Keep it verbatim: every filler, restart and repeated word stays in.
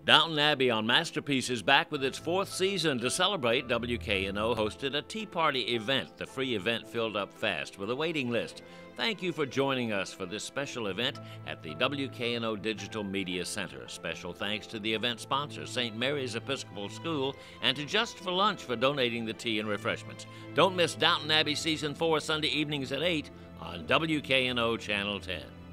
Downton Abbey on Masterpiece is back with its fourth season. To celebrate, W K N O hosted a tea party event. The free event filled up fast with a waiting list. Thank you for joining us for this special event at the W K N O Digital Media Center. Special thanks to the event sponsor, Saint Mary's Episcopal School, and to Just for Lunch for donating the tea and refreshments. Don't miss Downton Abbey Season four Sunday evenings at eight on W K N O Channel ten.